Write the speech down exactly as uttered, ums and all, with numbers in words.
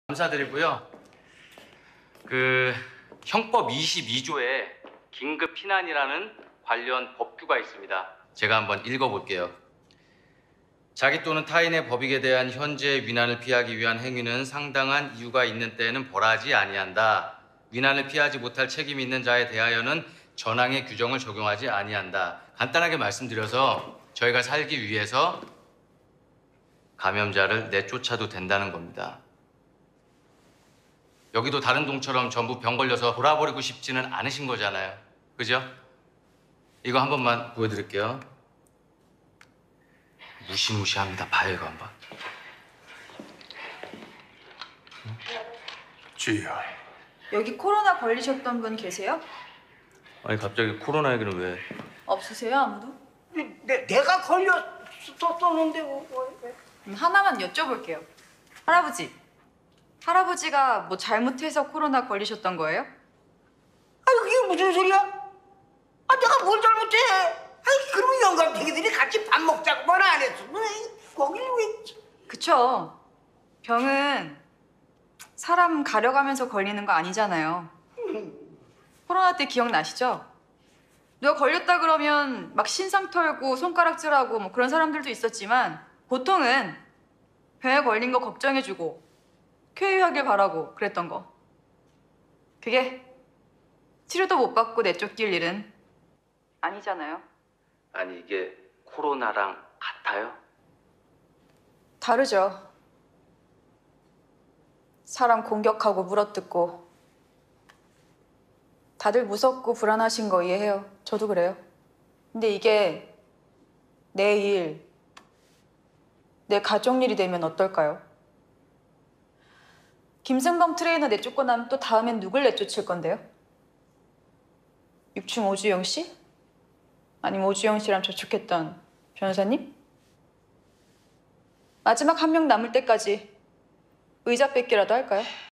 감사드리고요. 그 형법 이십이 조에 긴급 피난이라는 관련 법규가 있습니다. 제가 한번 읽어볼게요. 자기 또는 타인의 법익에 대한 현재 위난을 피하기 위한 행위는 상당한 이유가 있는 때에는 벌하지 아니한다. 위난을 피하지 못할 책임이 있는 자에 대하여는 전항의 규정을 적용하지 아니한다. 간단하게 말씀드려서 저희가 살기 위해서 감염자를 내쫓아도 된다는 겁니다. 여기도 다른 동처럼 전부 병 걸려서 돌아버리고 싶지는 않으신 거잖아요. 그죠? 이거 한 번만 보여드릴게요. 무시무시합니다. 봐요, 이거 한번. 주희야. 여기 코로나 걸리셨던 분 계세요? 아니 갑자기 코로나 얘기는 왜? 없으세요, 아무도? 내, 내가 걸렸었는데 뭐, 왜? 그럼 하나만 여쭤볼게요. 할아버지, 할아버지가 뭐 잘못해서 코로나 걸리셨던 거예요? 아니 그게 무슨 소리야? 아 내가 뭘 잘못해? 아니 그러면 영감탱이들이 같이 밥 먹자고만 안 했어. 왜 거길 왜? 그쵸. 병은 사람 가려가면서 걸리는 거 아니잖아요. 코로나 때 기억나시죠? 누가 걸렸다 그러면 막 신상 털고 손가락질하고 뭐 그런 사람들도 있었지만 보통은 병에 걸린 거 걱정해주고 쾌유하길 바라고 그랬던 거. 그게 치료도 못 받고 내쫓길 일은 아니잖아요. 아니 이게 코로나랑 같아요? 다르죠. 사람 공격하고 물어뜯고 다들 무섭고 불안하신 거 이해해요. 저도 그래요. 근데 이게 내 일, 내 가족 일이 되면 어떨까요? 김승범 트레이너 내쫓고 나면 또 다음엔 누굴 내쫓을 건데요? 육충 오주영 씨? 아니면 오주영 씨랑 접촉했던 변호사님? 마지막 한 명 남을 때까지 의자 뺏기라도 할까요?